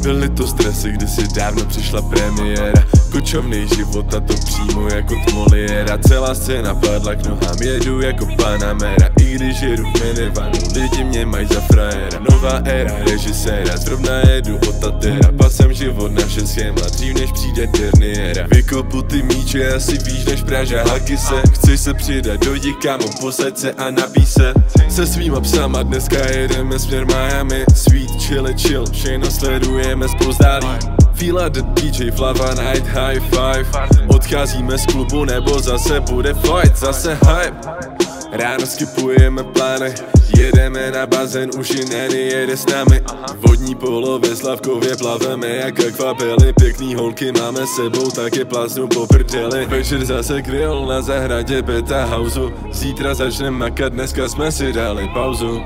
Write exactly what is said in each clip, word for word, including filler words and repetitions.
Byly to stresy, kdy si dávno přišla premiéra. Kočovnej život a to přímo jako od Moliéra. Celá scéna padla k nohám, jedu jako Panamera. I když jedu v minivanu, lidi mě mají za frajera. Nová éra režiséra, zrovna jedu od Tatera. Pasem život naše schéma, dřív než přijde derniéra. Vykopu ty míče, asi víš než Praža haky se. Chci se přidat, dojdi kámo, posaď se a napí se. Se svýma psama dneska jedeme směr Miami. Sweet, chili, chill, všechno sledujeme zpozdálí. Fila the D J, Flava Night, high five. Odcházíme z klubu nebo zase bude fight, zase hype. Ráno skipujeme plány, jedeme na bazén, už i Nanny jede s námi. Vodní polo ve Slavkově plaveme jak akvapely. Pěkný holky máme sebou, tak je plaznu po prdeli. Večer zase grill na zahradě Beta Houseu. Zítra začneme makat, dneska jsme si dali pauzu.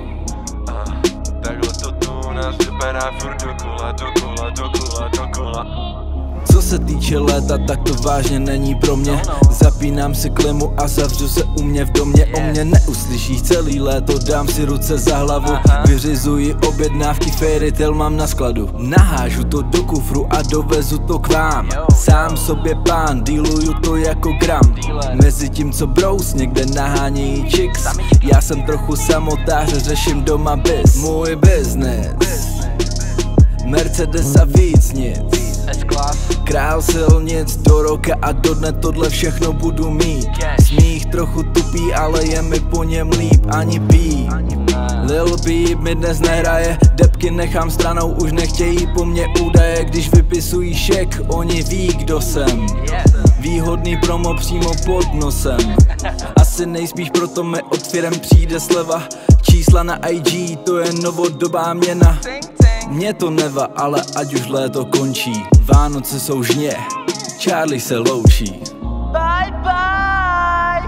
Takhle to tu u nás vypadá furt dokola, dokola, dokola, dokola. Co se týče léta, tak to vážně není pro mě. Zapínám si klimu a zavřu se u mě v domě. O mě neuslyšíš celý léto, dám si ruce za hlavu. Vyřizuji objednávky, fairy tale mám na skladu. Nahážu to do kufru a dovezu to k vám. Sám sobě pán, dealuju to jako gram. Mezi tím co bros někde nahánějí chicks. Já jsem trochu samotář, řeším doma biz. Můj business, Mercedes a víc nic. Král silnic do roka a do dne tohle všechno budu mít. Smích trochu tupý, ale je mi po něm líp, ani pí. Lil Peep mi dnes nehraje, depky nechám stranou, už nechtějí po mně údaje. Když vypisují šek, oni ví kdo jsem. Výhodný promo přímo pod nosem. Asi nejspíš proto mi od firem přijde sleva. Čísla na I G, to je novodobá měna. Mně to neva, ale ať už léto končí. Vánoce jsou žně, Charlie se loučí. Bye bye.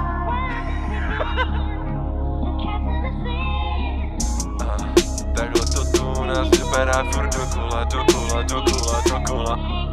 Takhle to tu u nás vypadá furt dokola, dokola, dokola, dokola.